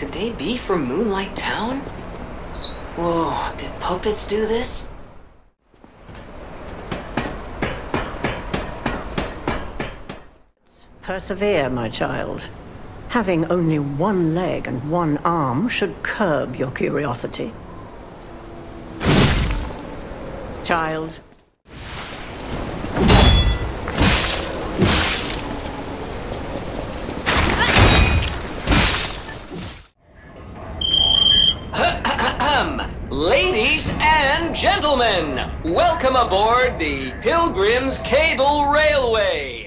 Could they be from Moonlight Town? Whoa, did puppets do this? Persevere, my child. Having only one leg and one arm should curb your curiosity. Child. Ladies and gentlemen, welcome aboard the Pilgrim's Cable Railway.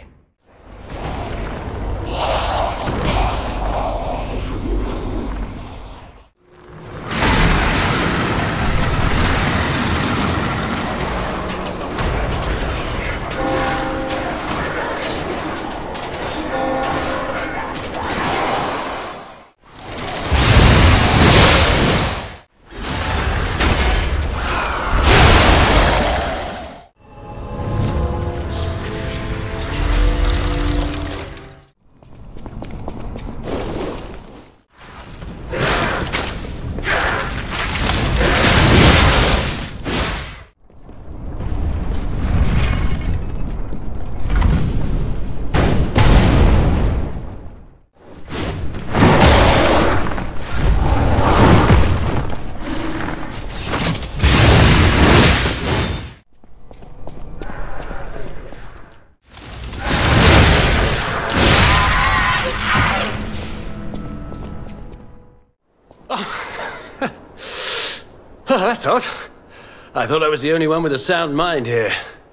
Oh, that's odd. I thought I was the only one with a sound mind here.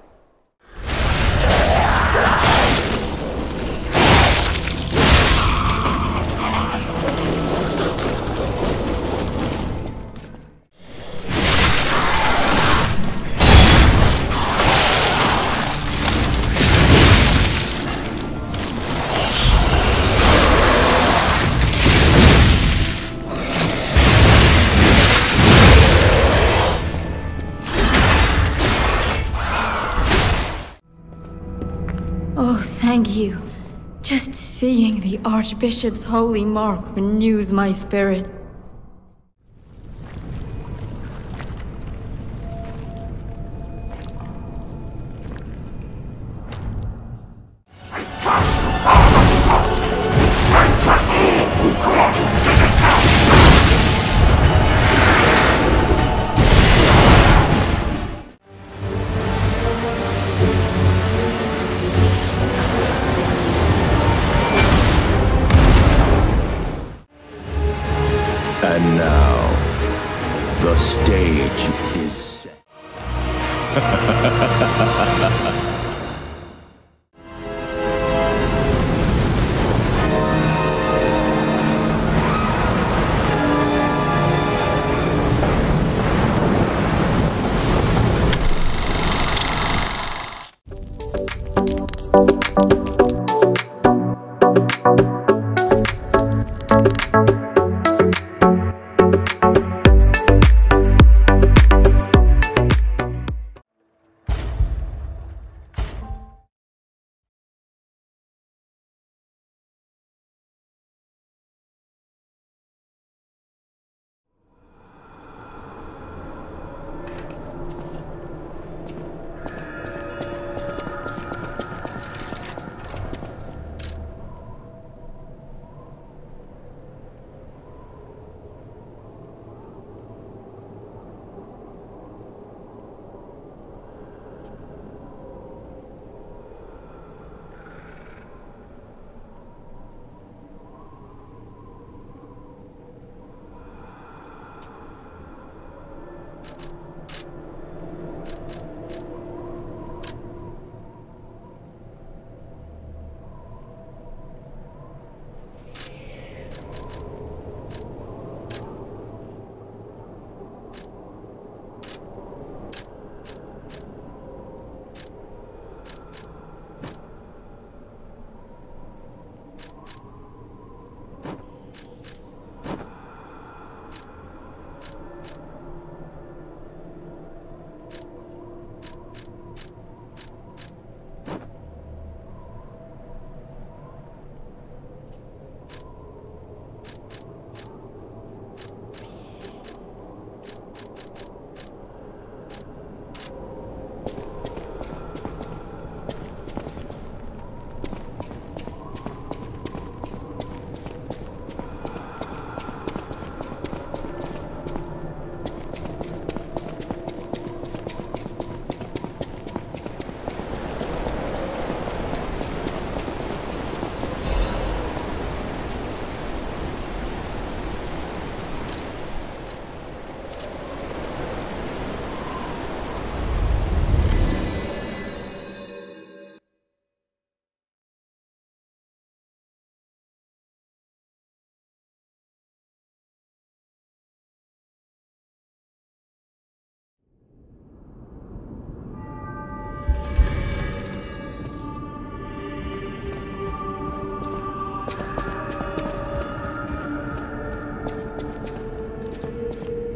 Thank you. Just seeing the Archbishop's holy mark renews my spirit. And now, the stage is set.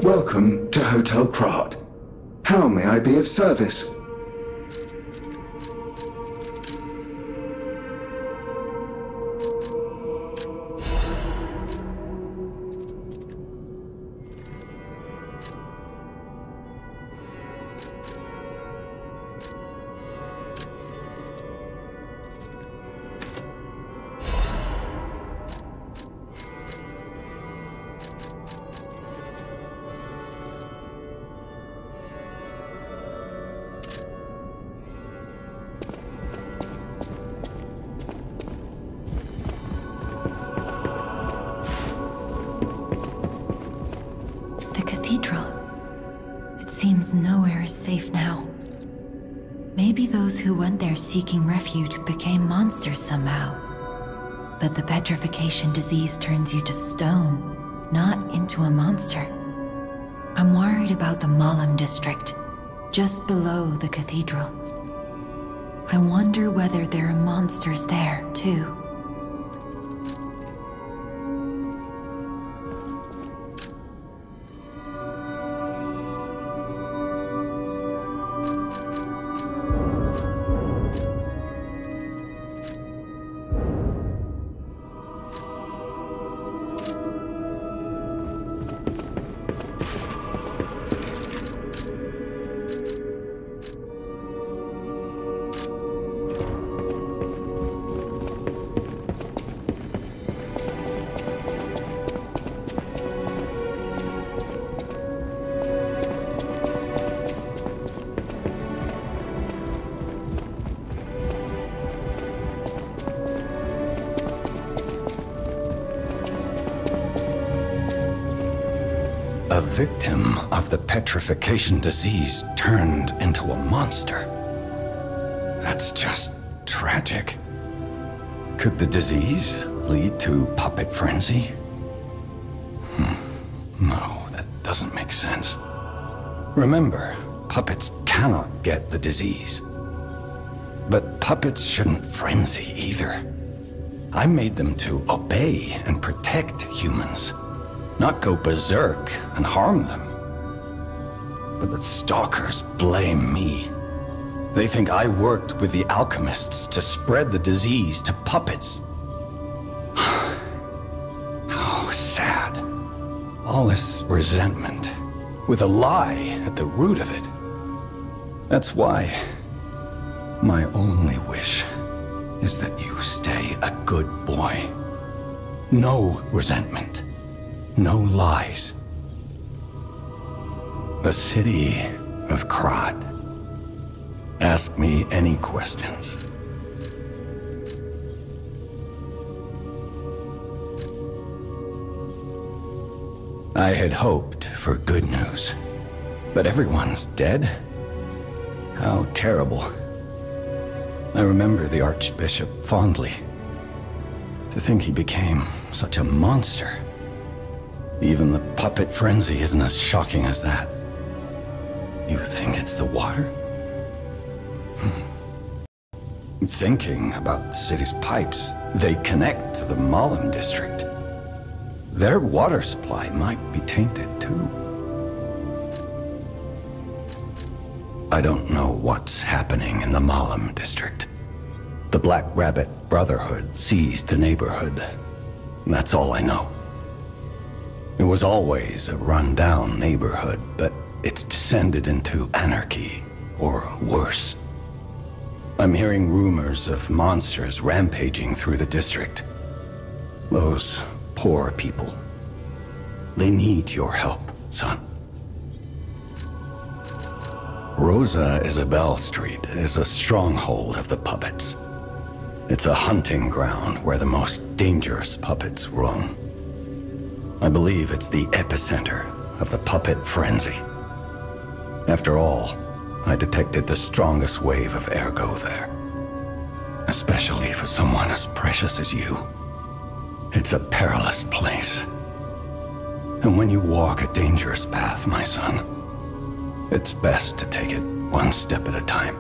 Welcome to Hotel Krat. How may I be of service? Cathedral. It seems nowhere is safe now. Maybe those who went there seeking refuge became monsters somehow. But the Petrification Disease turns you to stone, not into a monster. I'm worried about the Malum District, just below the Cathedral. I wonder whether there are monsters there, too. A victim of the Petrification Disease turned into a monster. That's just tragic. Could the disease lead to puppet frenzy? No, that doesn't make sense. Remember, puppets cannot get the disease. But puppets shouldn't frenzy either. I made them to obey and protect humans, not go berserk and harm them. But the stalkers blame me. They think I worked with the alchemists to spread the disease to puppets. How sad. All this resentment, with a lie at the root of it. That's why my only wish is that you stay a good boy. No resentment. No lies. The city of Krat. Ask me any questions. I had hoped for good news, but everyone's dead? How terrible. I remember the Archbishop fondly. To think he became such a monster. Even the puppet frenzy isn't as shocking as that. You think it's the water? Thinking about the city's pipes, they connect to the Malum District. Their water supply might be tainted too. I don't know what's happening in the Malum District. The Black Rabbit Brotherhood seized the neighborhood. That's all I know. It was always a run-down neighborhood, but it's descended into anarchy, or worse. I'm hearing rumors of monsters rampaging through the district. Those poor people. They need your help, son. Rosa Isabel Street is a stronghold of the puppets. It's a hunting ground where the most dangerous puppets roam. I believe it's the epicenter of the puppet frenzy. After all, I detected the strongest wave of ergo there. Especially for someone as precious as you. It's a perilous place. And when you walk a dangerous path, my son, it's best to take it one step at a time.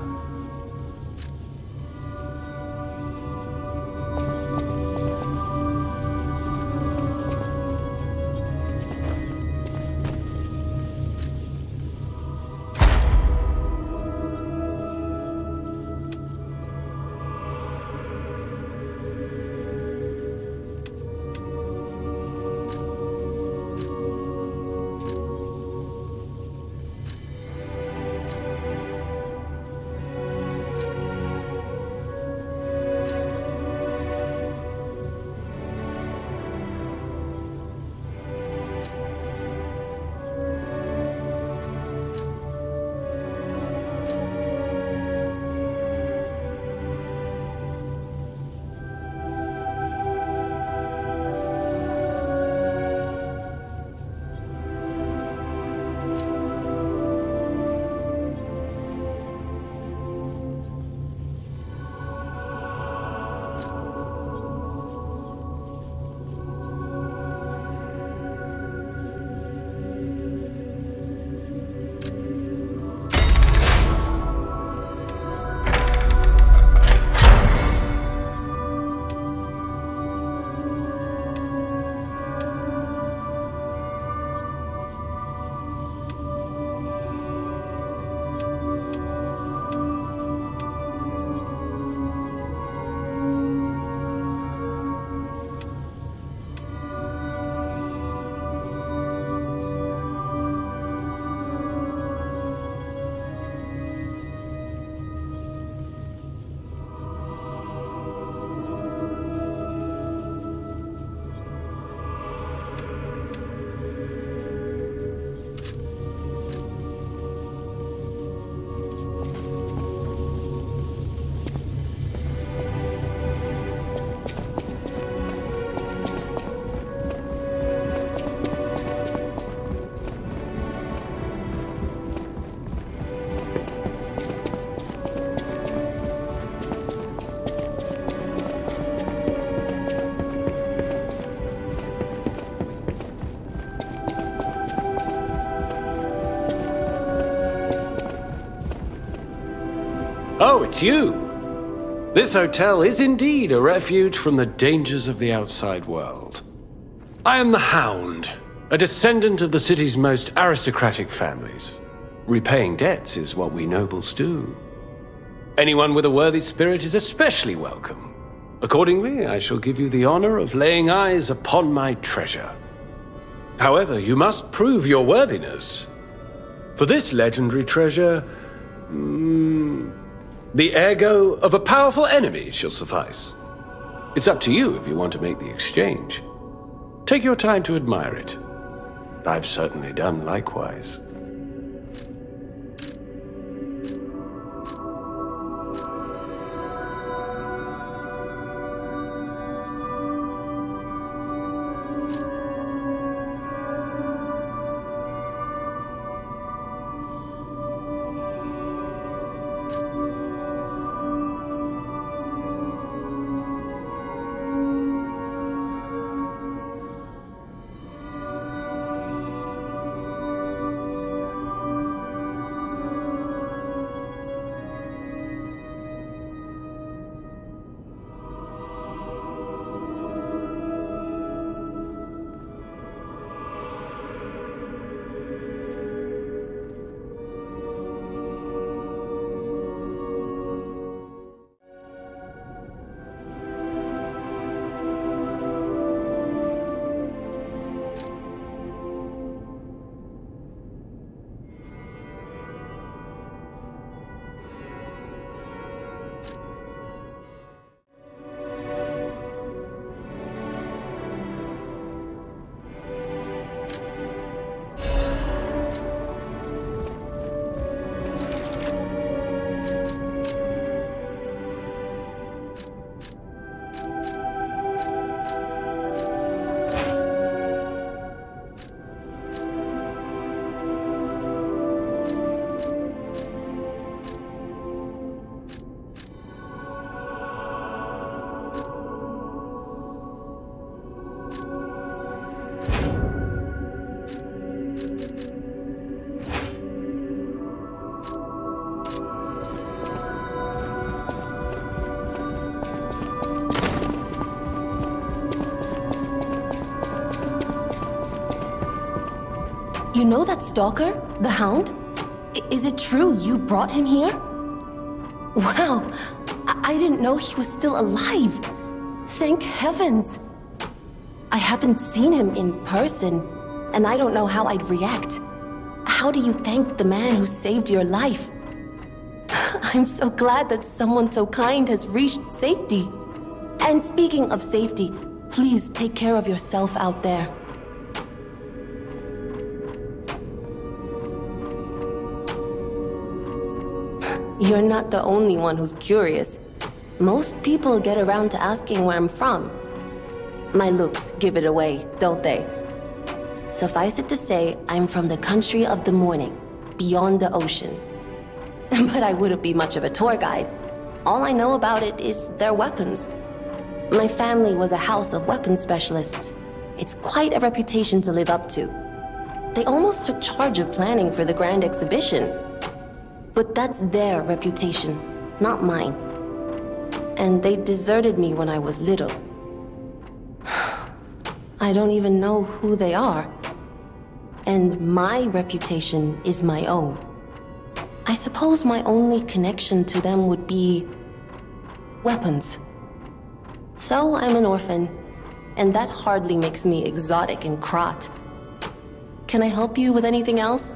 Oh, it's you. This hotel is indeed a refuge from the dangers of the outside world. I am the Hound, a descendant of the city's most aristocratic families. Repaying debts is what we nobles do. Anyone with a worthy spirit is especially welcome. Accordingly, I shall give you the honor of laying eyes upon my treasure. However, you must prove your worthiness. For this legendary treasure, the ergo of a powerful enemy shall suffice. It's up to you if you want to make the exchange. Take your time to admire it. I've certainly done likewise. You know that stalker? The Hound? Is it true you brought him here? Wow, I didn't know he was still alive. Thank heavens. I haven't seen him in person, and I don't know how I'd react. How do you thank the man who saved your life? I'm so glad that someone so kind has reached safety. And speaking of safety, please take care of yourself out there. You're not the only one who's curious. Most people get around to asking where I'm from. My looks give it away, don't they? Suffice it to say, I'm from the country of the morning, beyond the ocean. But I wouldn't be much of a tour guide. All I know about it is their weapons. My family was a house of weapons specialists. It's quite a reputation to live up to. They almost took charge of planning for the grand exhibition. But that's their reputation, not mine. And they deserted me when I was little. I don't even know who they are. And my reputation is my own. I suppose my only connection to them would be weapons. So I'm an orphan, and that hardly makes me exotic in Krat. Can I help you with anything else?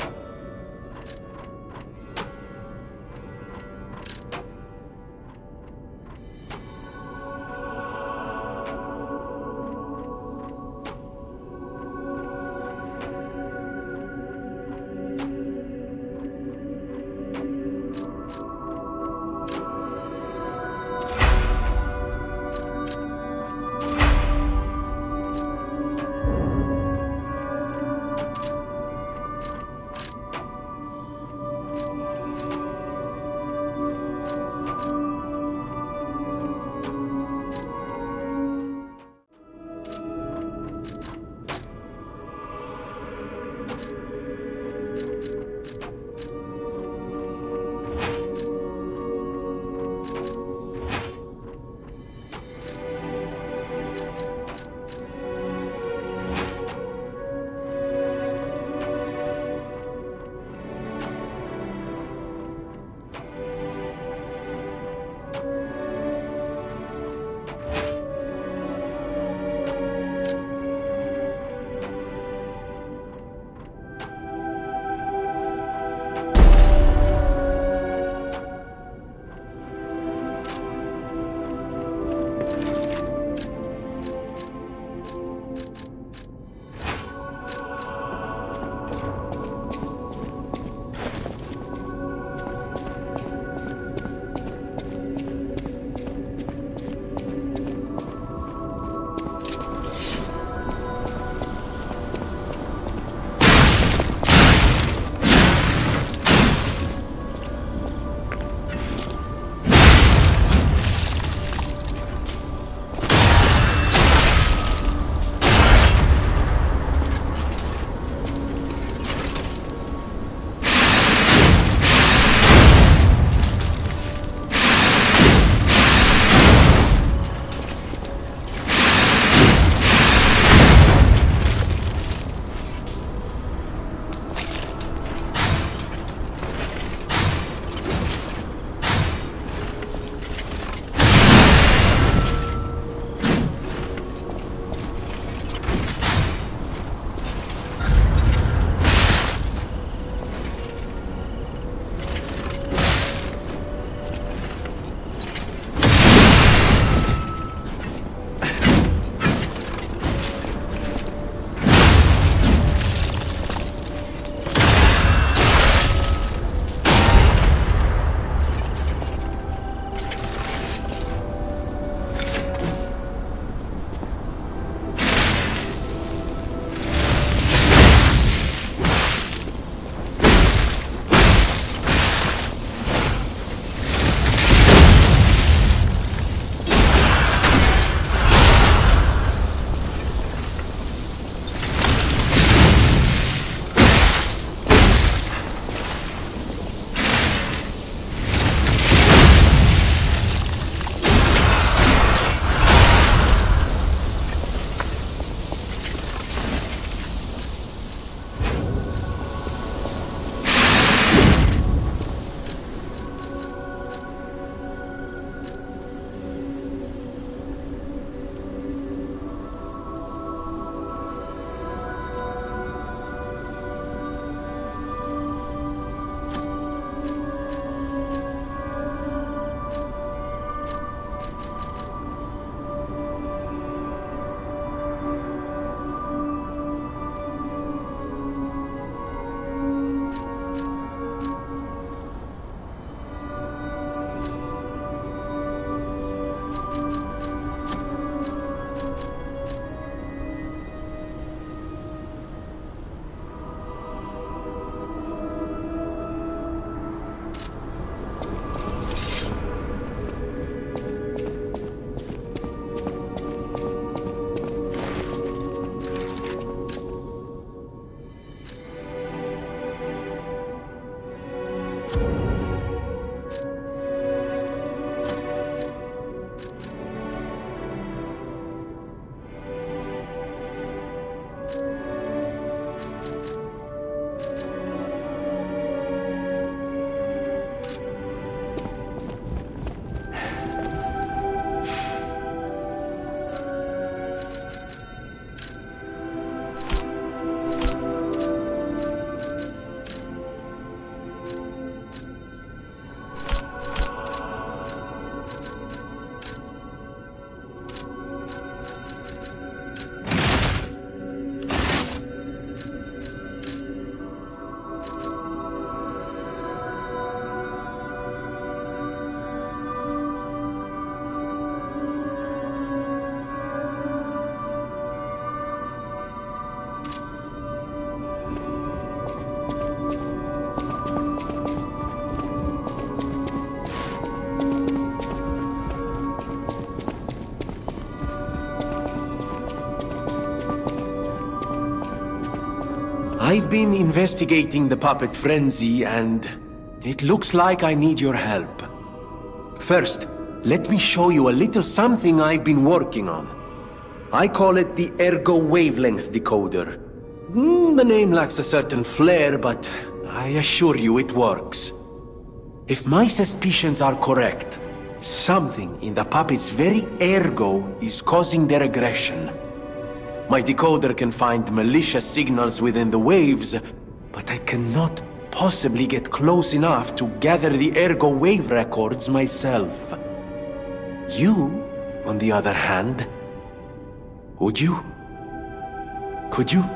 I've been investigating the puppet frenzy, and it looks like I need your help. First, let me show you a little something I've been working on. I call it the Ergo Wavelength Decoder. The name lacks a certain flair, but I assure you it works. If my suspicions are correct, something in the puppet's very ergo is causing their aggression. My decoder can find malicious signals within the waves, but I cannot possibly get close enough to gather the ergo wave records myself. You, on the other hand, would you? Could you?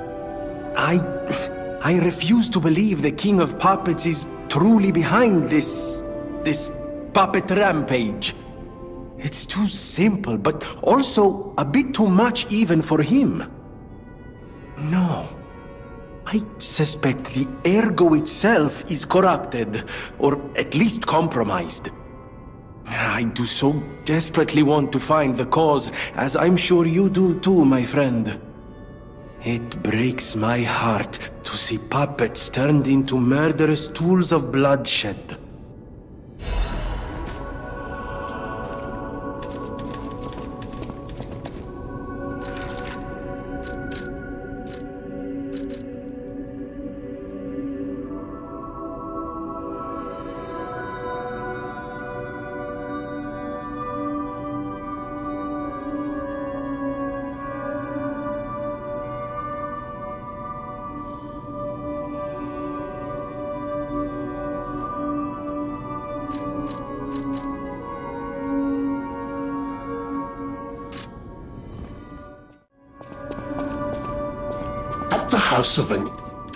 I refuse to believe the King of Puppets is truly behind this puppet rampage. It's too simple, but also a bit too much even for him. No. I suspect the ergo itself is corrupted, or at least compromised. I do so desperately want to find the cause, as I'm sure you do too, my friend. It breaks my heart to see puppets turned into murderous tools of bloodshed. The House of an...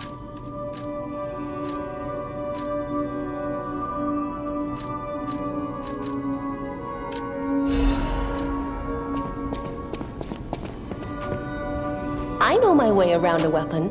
I know my way around a weapon.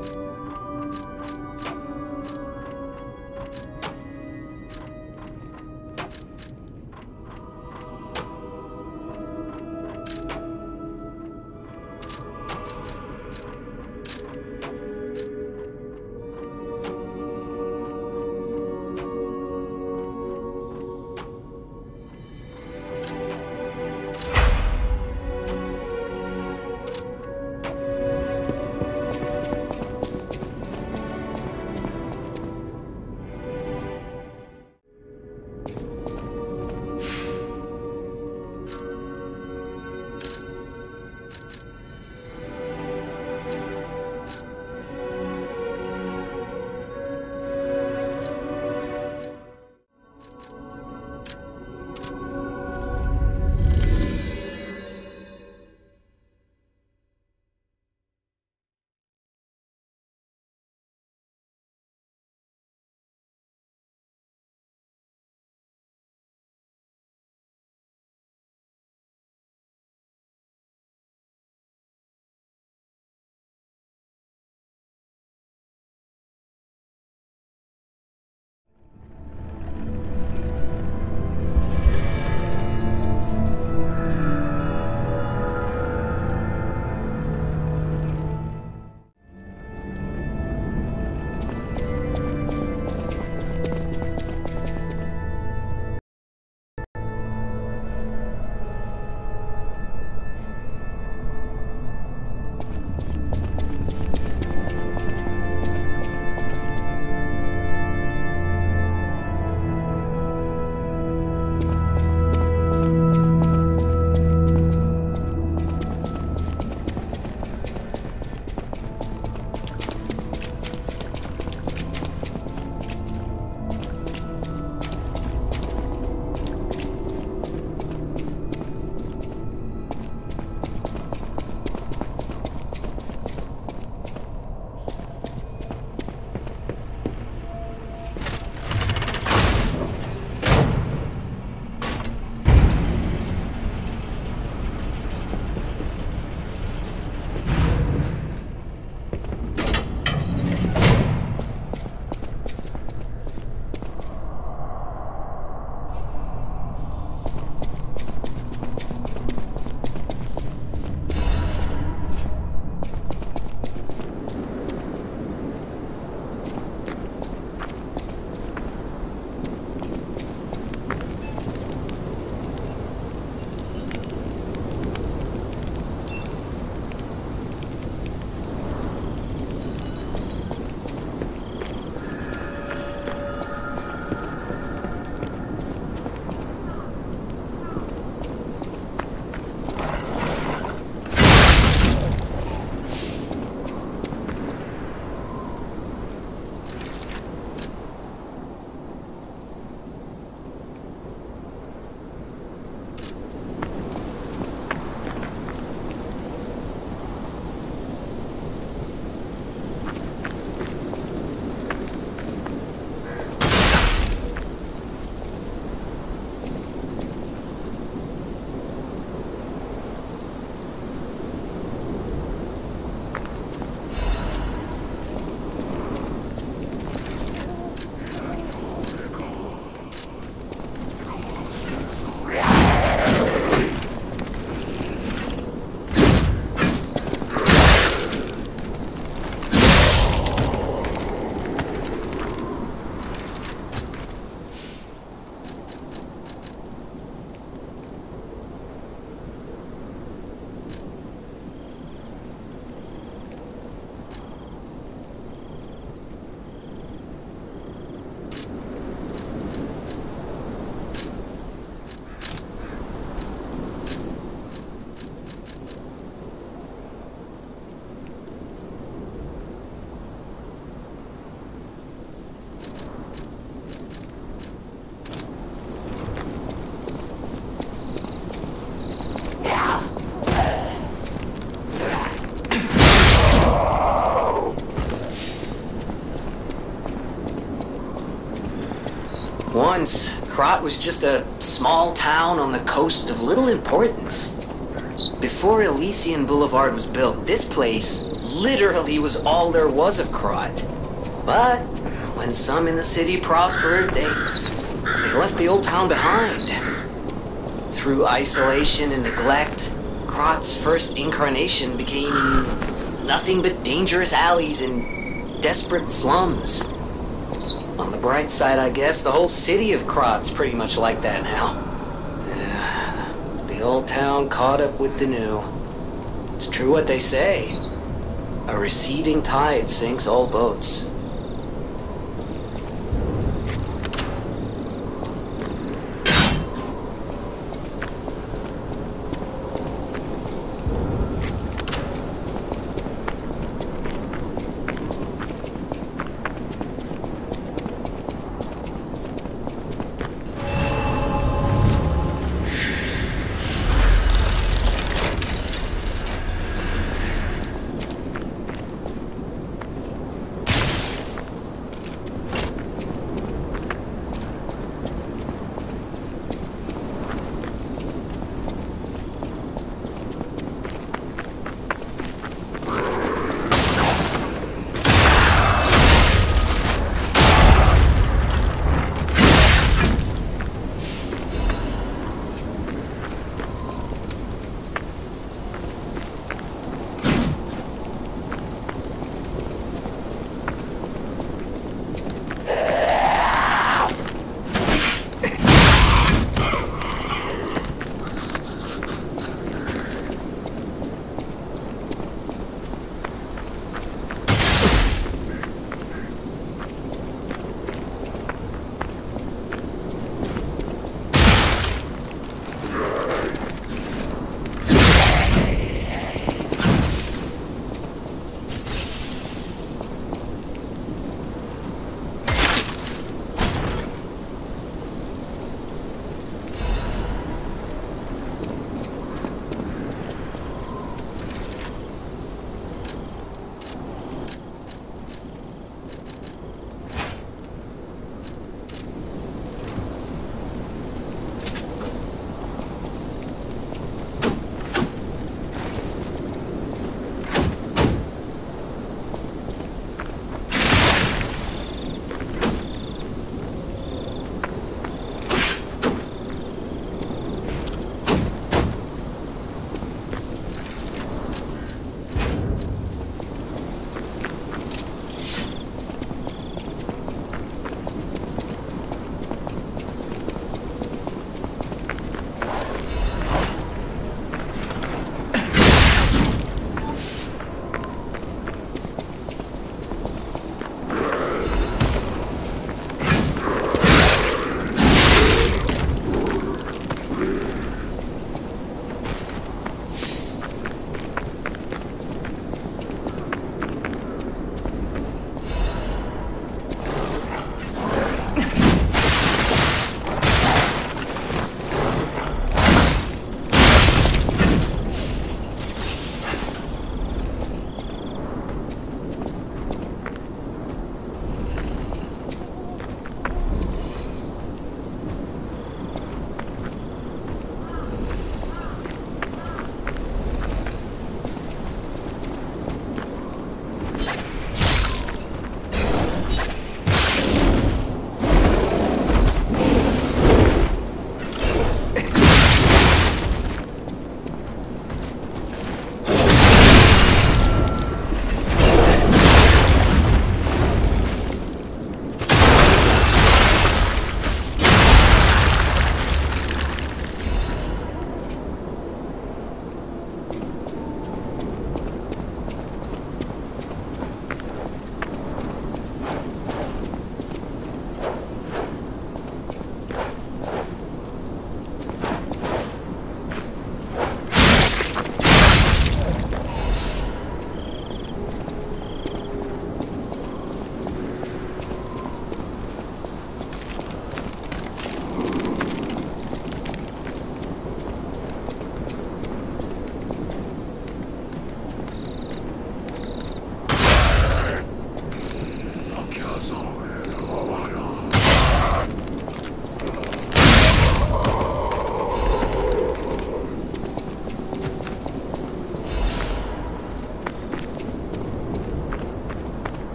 Once, Krat was just a small town on the coast of little importance. Before Elysian Boulevard was built, this place literally was all there was of Krat. But when some in the city prospered, they left the old town behind. Through isolation and neglect, Krat's first incarnation became nothing but dangerous alleys and desperate slums. On the bright side, I guess, the whole city of Krat's pretty much like that now. The old town caught up with the new. It's true what they say. A receding tide sinks all boats.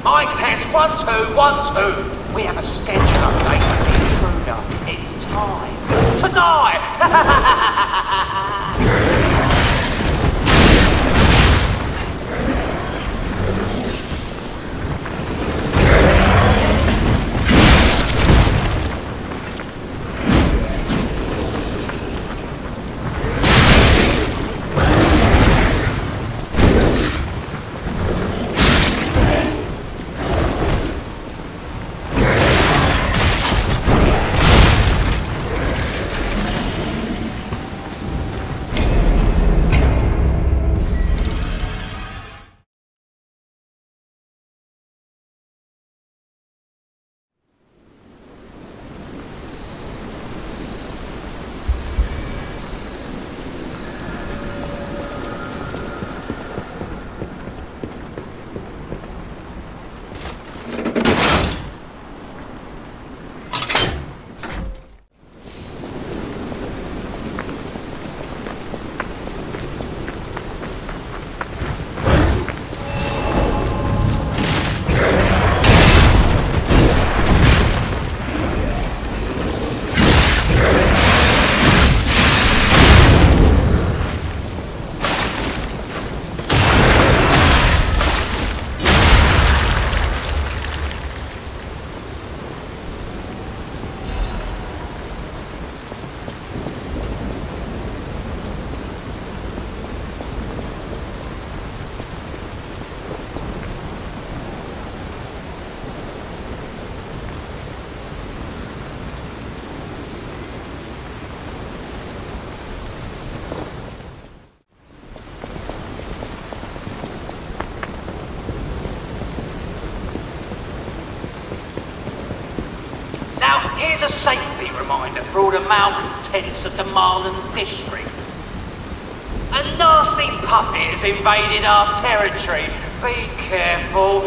Mic test 1 2 1 2. We have a schedule update with the intruder. It's time tonight. Here's a safety reminder for all the malcontents of the Malum District. A nasty puppet has invaded our territory. Be careful.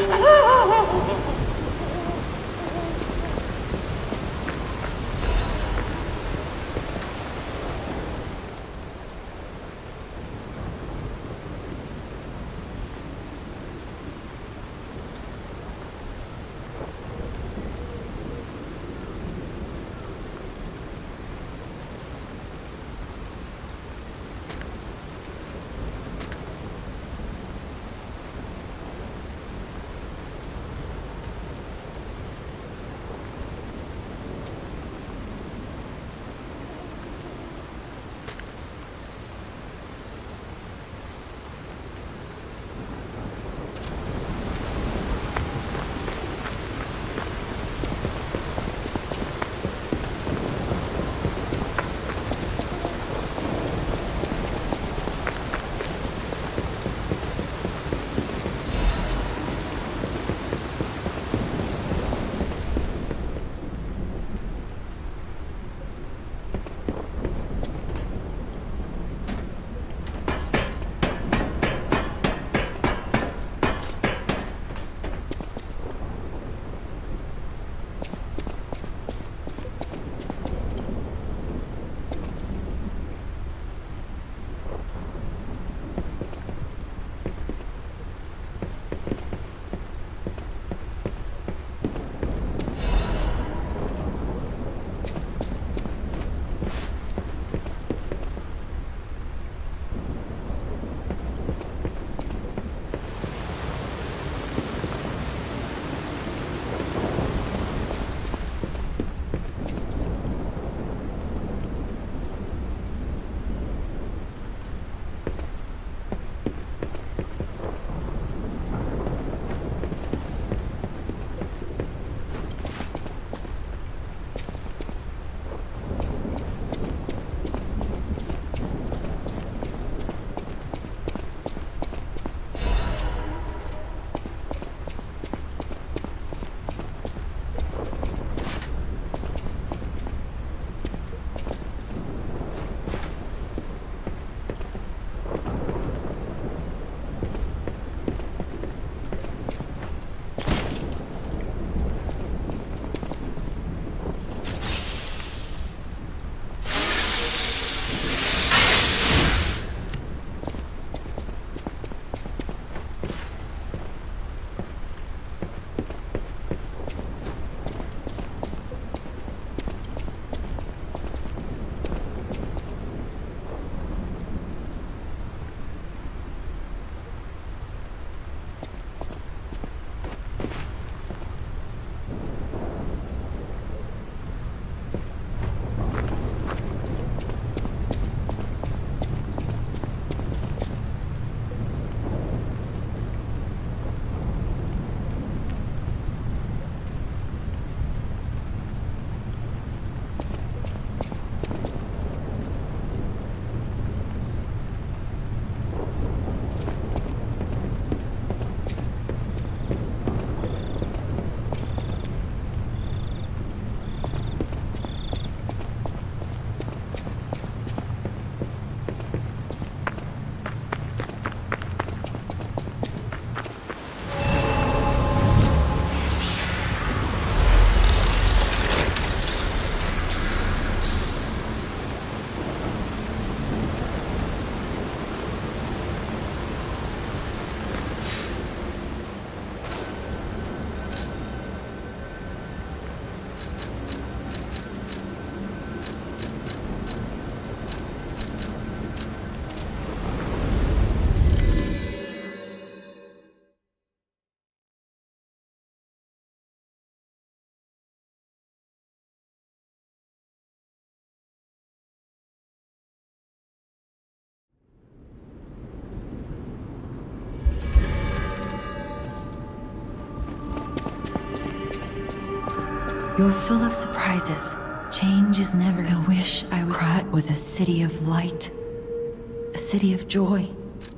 You're full of surprises. Change is never... I wish Krat was a city of light. A city of joy.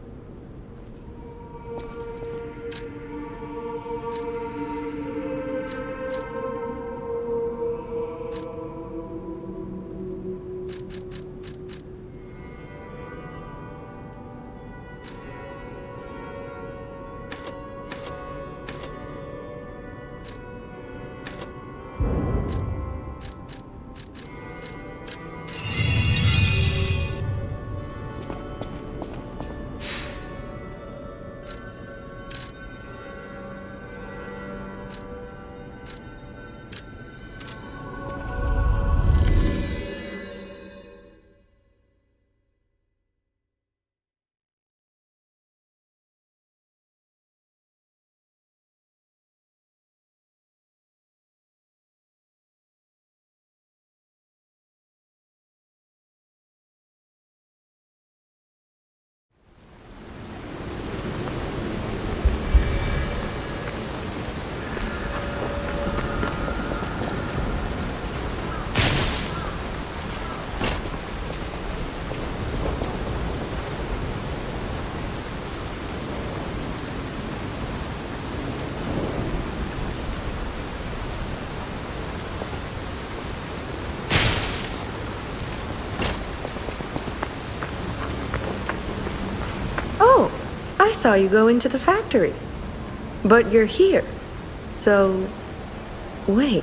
I saw you go into the factory. But you're here. So... wait.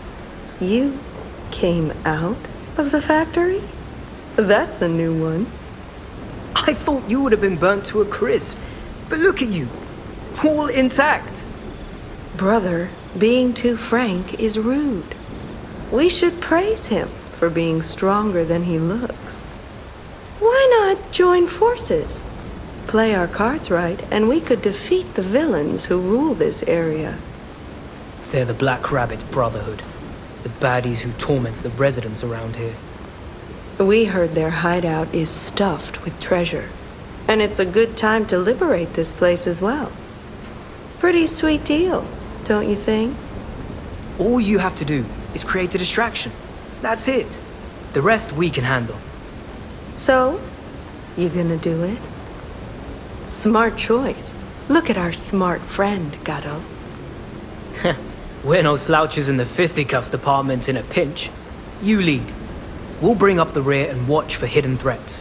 You came out of the factory? That's a new one. I thought you would have been burnt to a crisp. But look at you. All intact. Brother, being too frank is rude. We should praise him for being stronger than he looks. Why not join forces? Play our cards right, and we could defeat the villains who rule this area. They're the Black Rabbit Brotherhood. The baddies who torment the residents around here. We heard their hideout is stuffed with treasure. And it's a good time to liberate this place as well. Pretty sweet deal, don't you think? All you have to do is create a distraction. That's it. The rest we can handle. So, you gonna do it? Smart choice. Look at our smart friend, Gatto. We're no slouches in the fisticuffs department in a pinch. You lead. We'll bring up the rear and watch for hidden threats.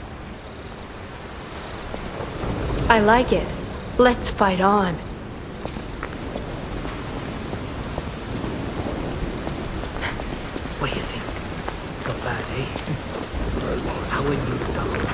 I like it. Let's fight on. What do you think? Not bad, eh? How would you double?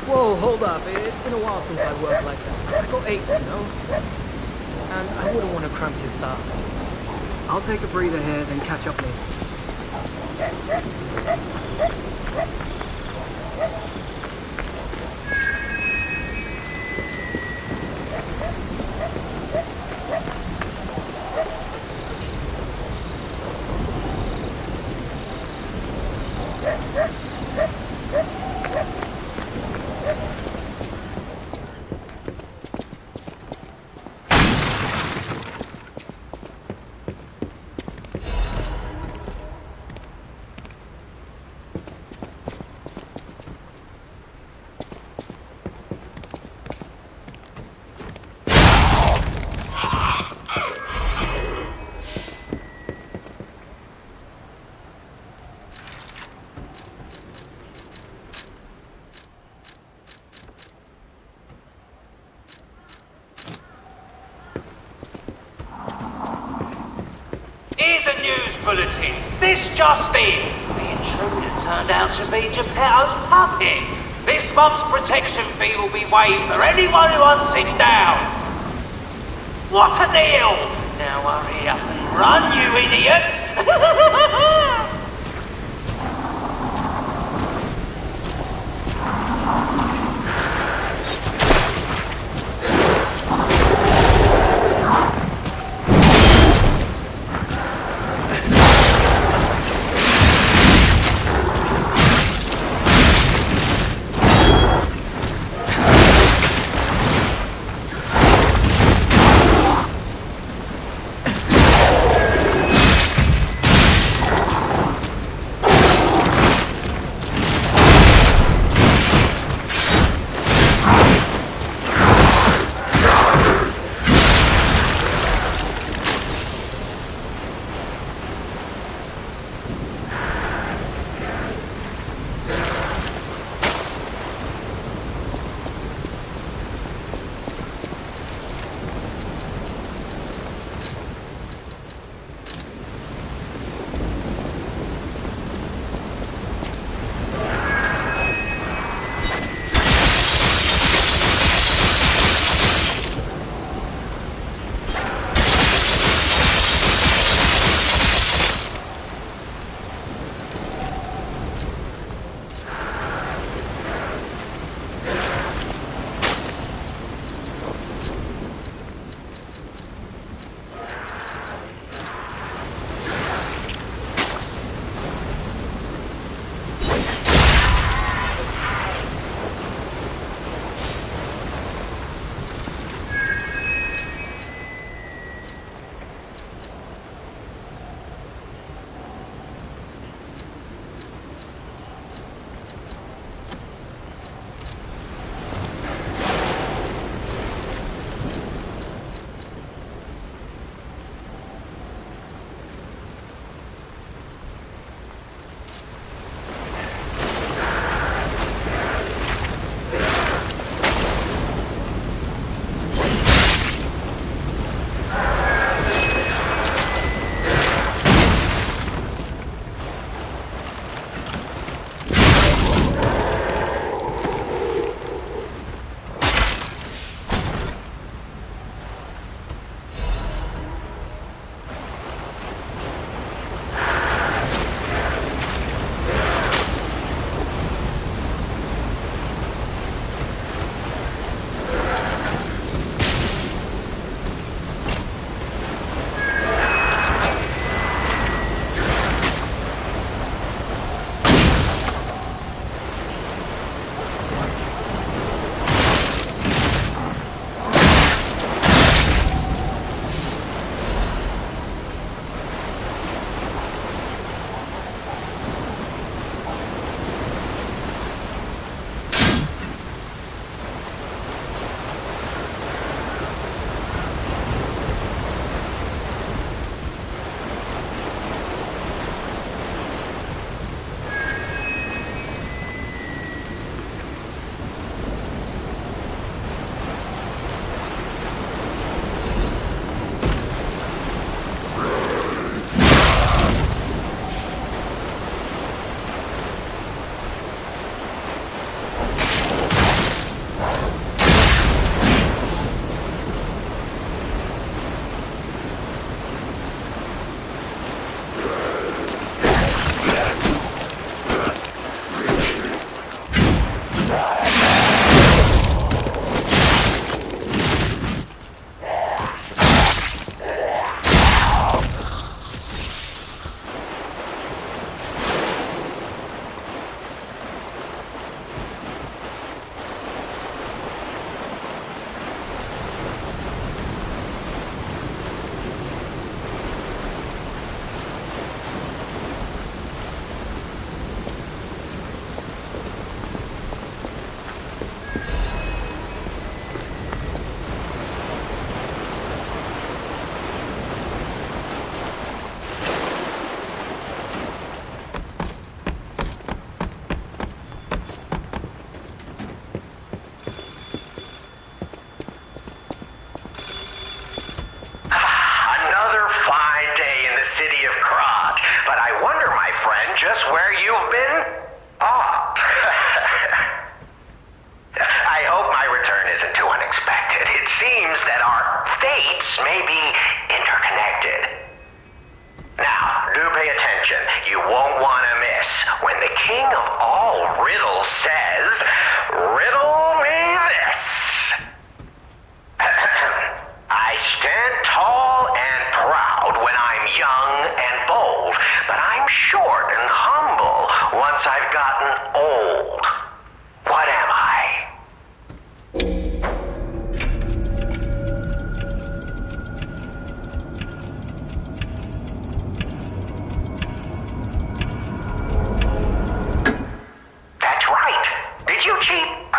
Whoa, hold up. It's been a while since I worked like that. I got aches, you know? And I wouldn't want to cramp your style. I'll take a breather here, then catch up later. Here's a news bulletin. This just in. The intruder turned out to be Geppetto's puppet. This month's protection fee will be waived for anyone who hunts it down. What a deal! Now hurry up and run, you idiots!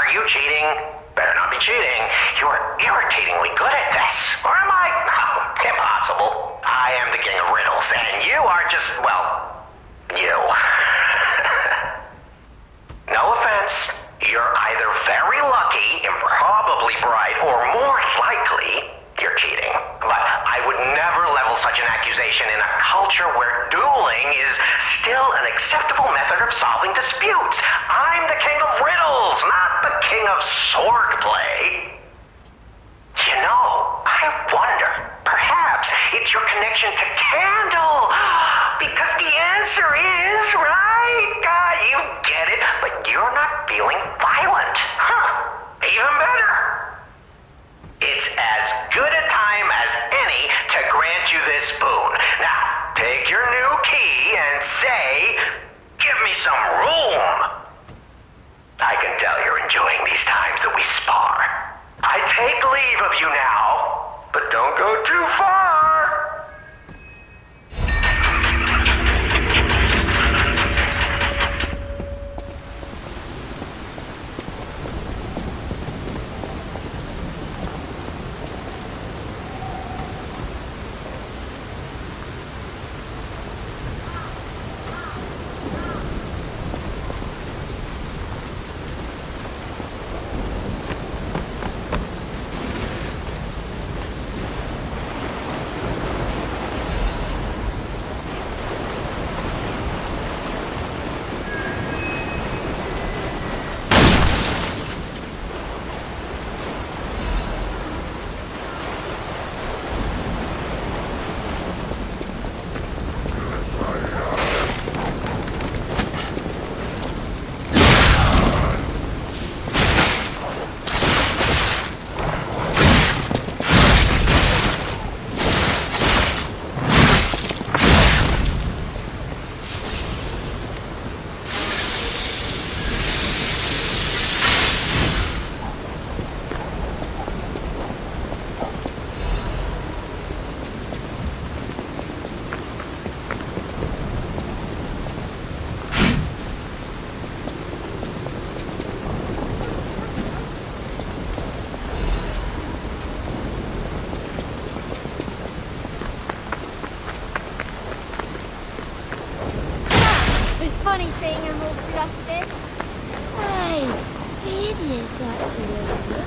Are you cheating? Better not be cheating. You are irritatingly good at this. Or am I? Oh, impossible. I am the king of riddles, and you are just, well, you. No offense. You're either very lucky, improbably bright, or more likely, you're cheating. But I would never level such an accusation in a culture where dueling is still an acceptable method of solving disputes. I'm the king of riddles, not the king of swordplay. You know, I wonder, perhaps it's your connection to Candle. Because the answer is, right? You get it, but you're not feeling violent. Huh, even better. It's as good a time as any to grant you this boon. Now, take your new key and say, give me some room. I can tell you're enjoying these times that we spar. I take leave of you now, but don't go too far. Funny seeing him all flustered. Hey, hideous actually.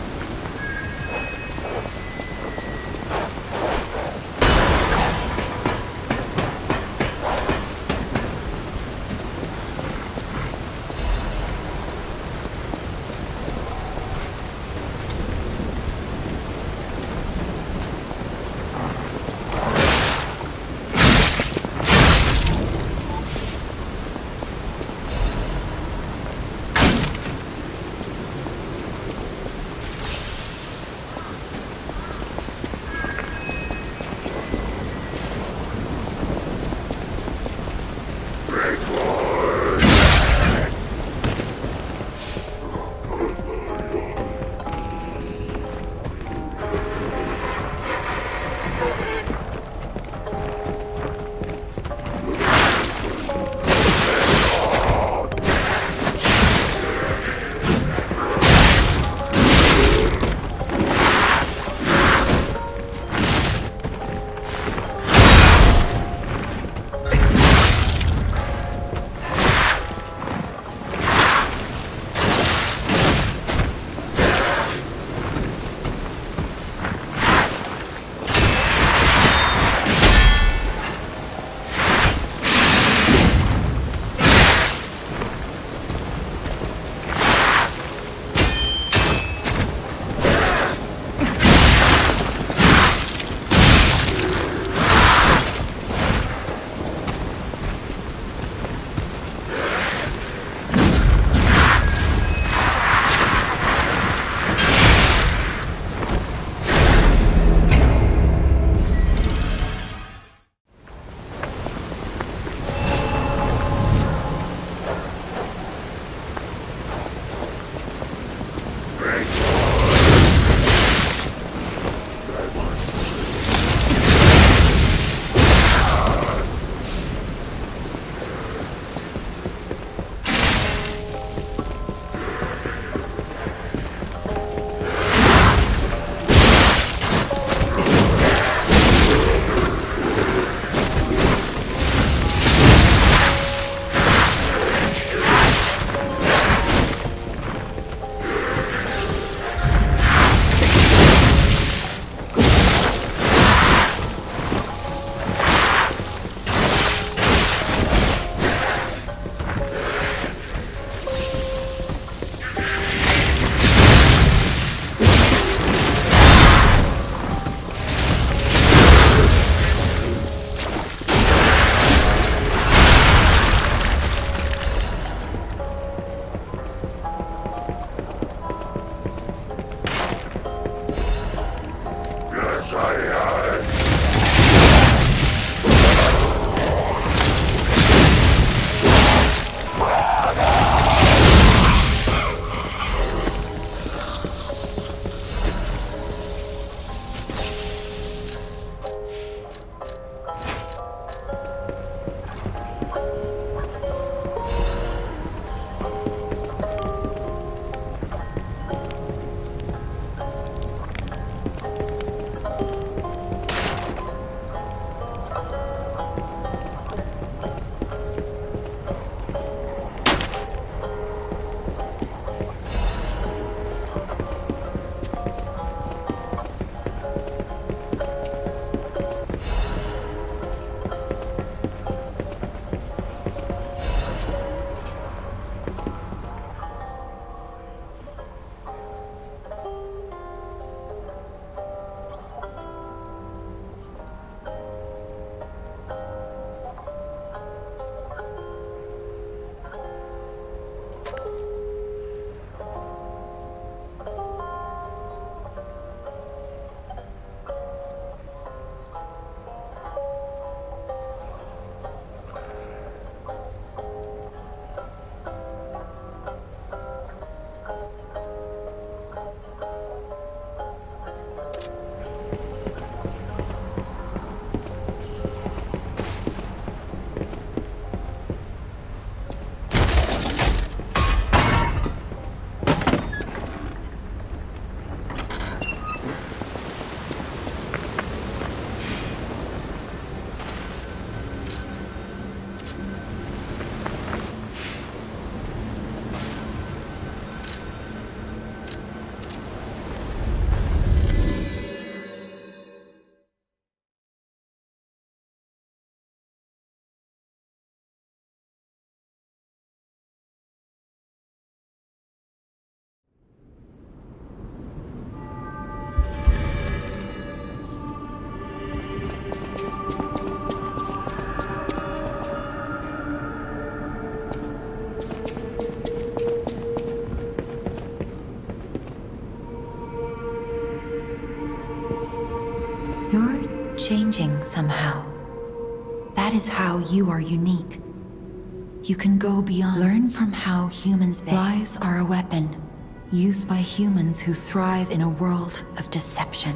You're changing somehow. That is how you are unique. You can go beyond. Learn from how humans behave. Lies are a weapon, used by humans who thrive in a world of deception.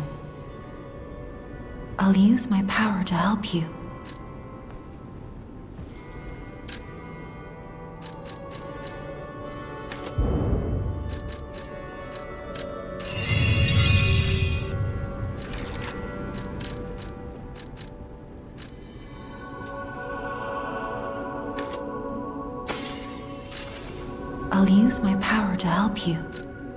I'll use my power to help you. I'll use my power to help you.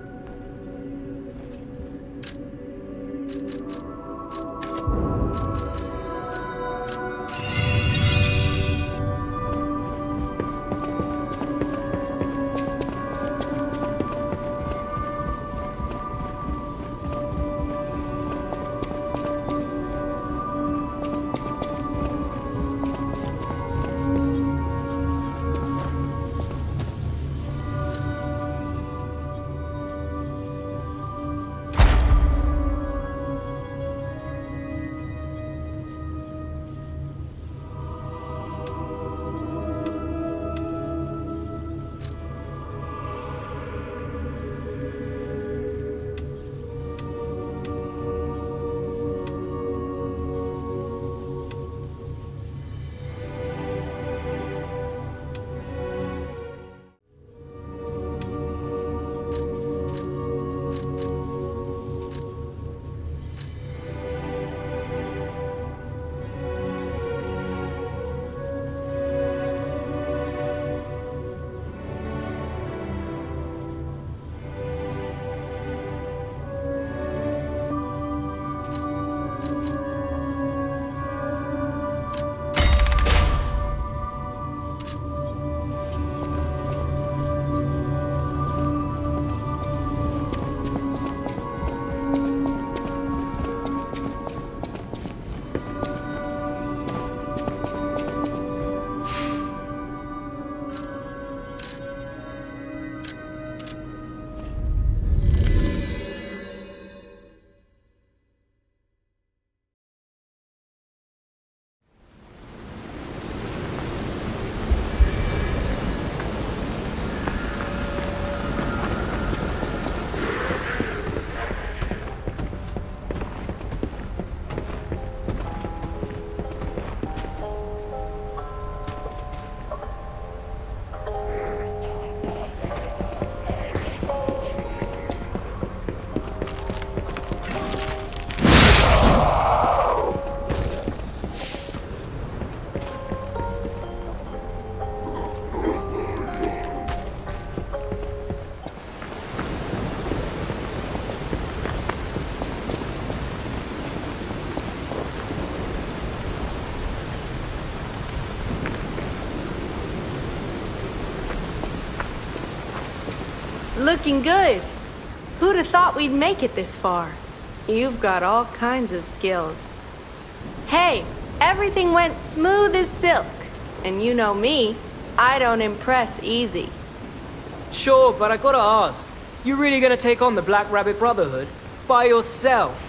Looking good. Who'd have thought we'd make it this far? You've got all kinds of skills. Hey, everything went smooth as silk. And you know me, I don't impress easy. Sure, but I gotta ask, you really gonna take on the Black Rabbit Brotherhood by yourself?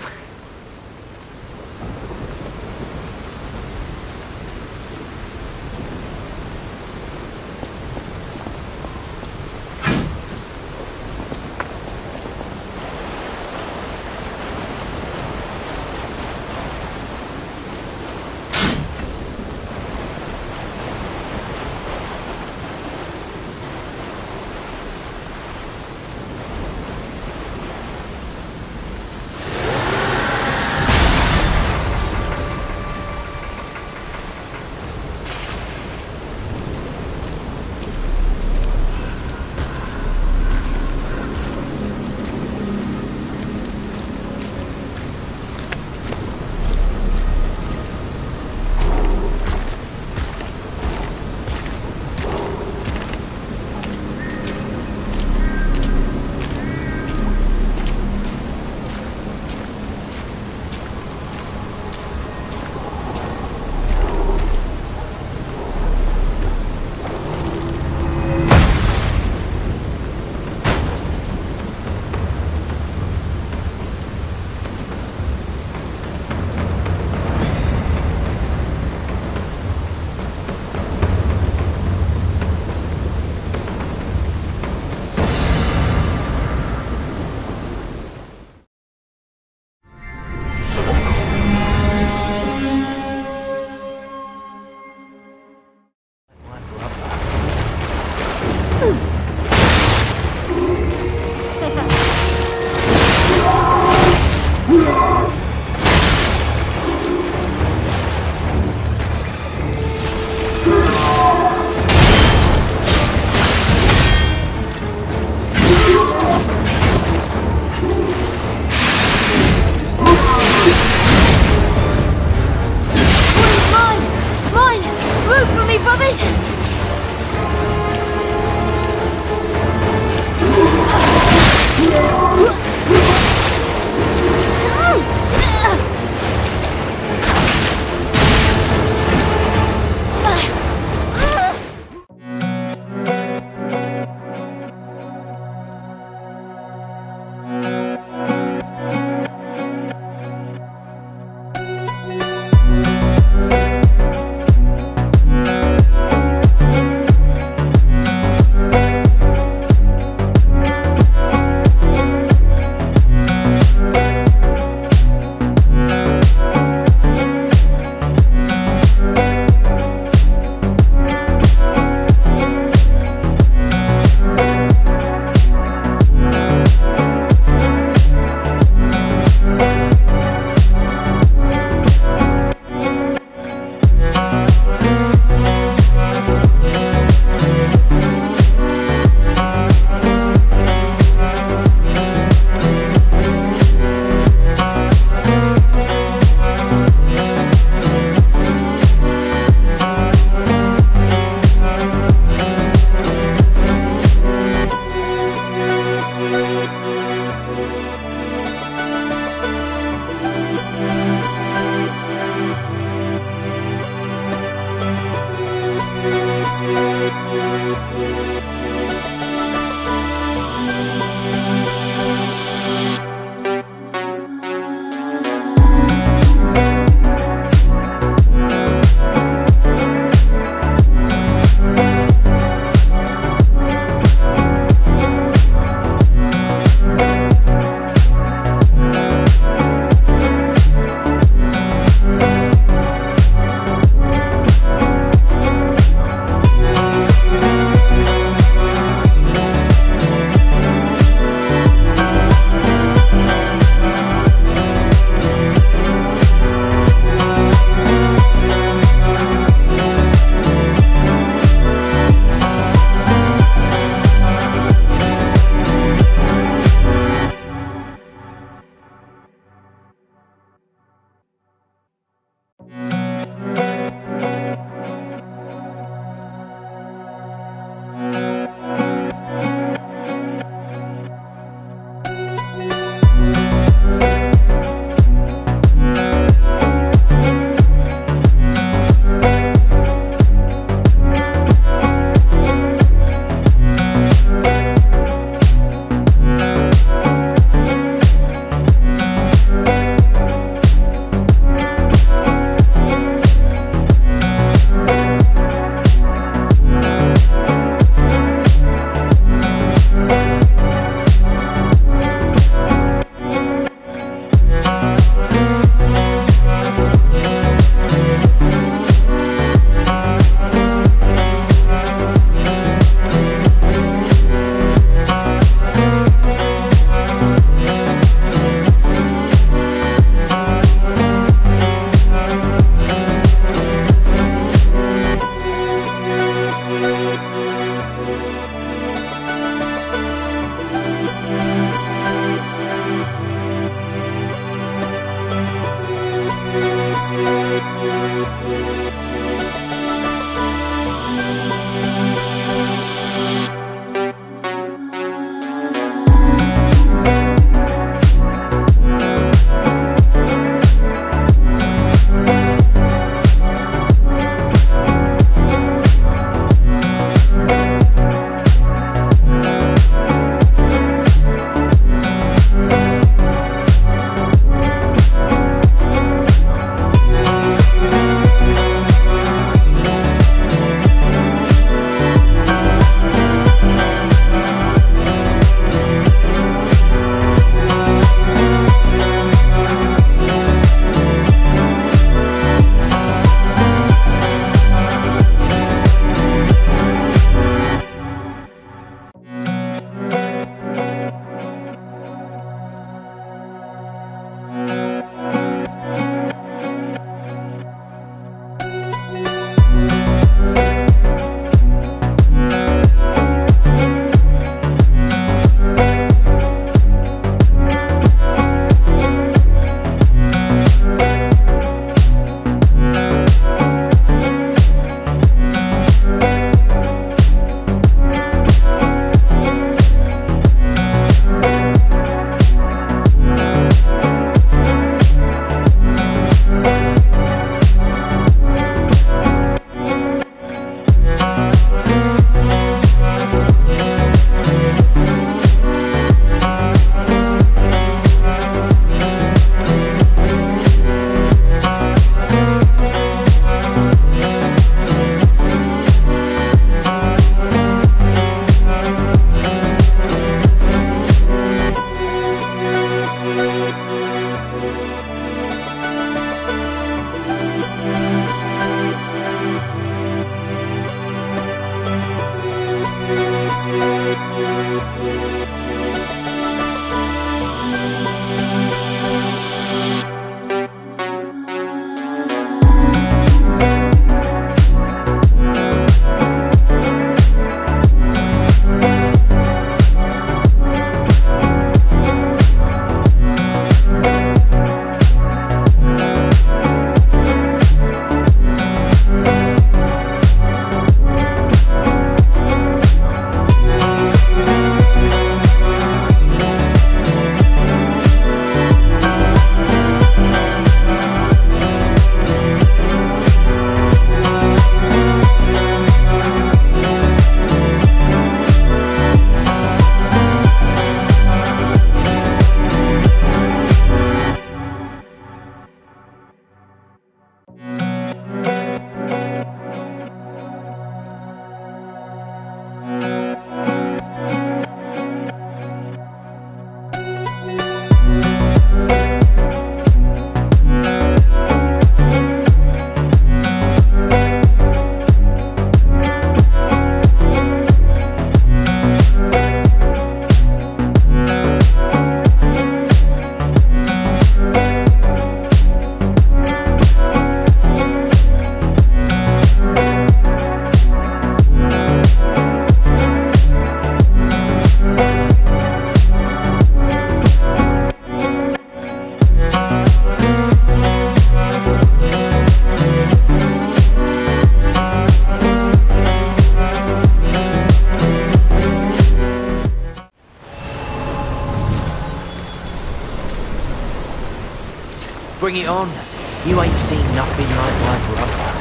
Bring it on. You ain't seen nothing like my brother.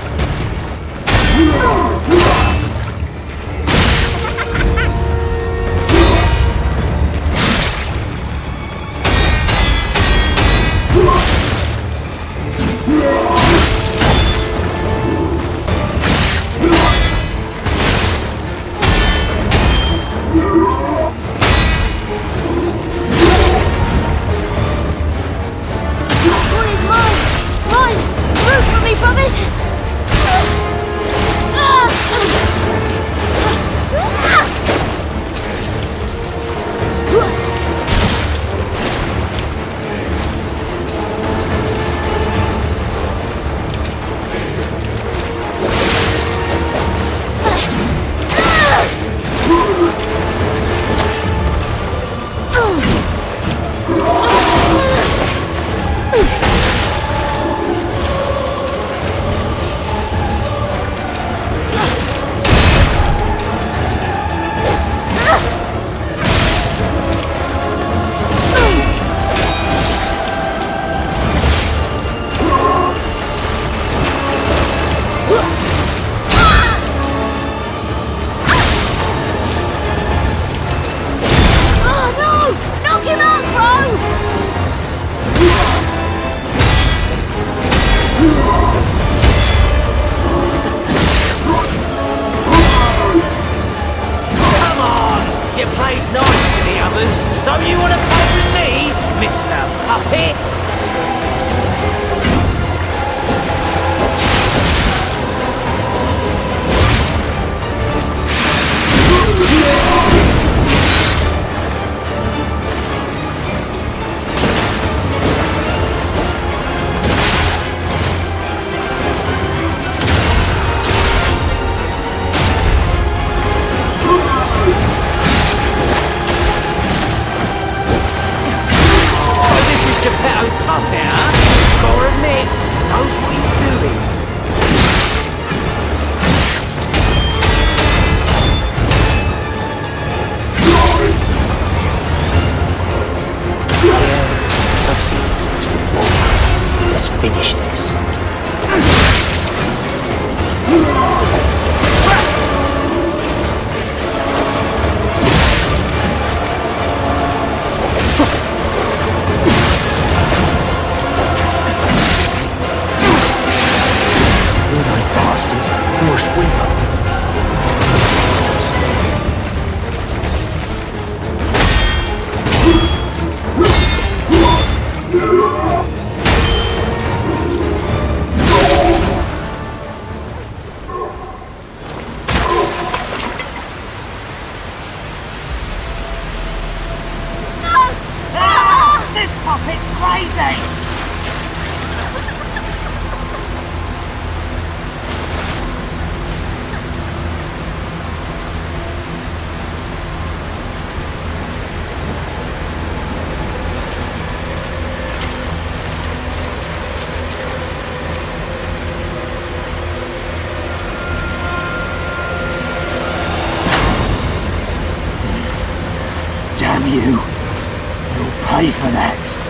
You'll pay for that.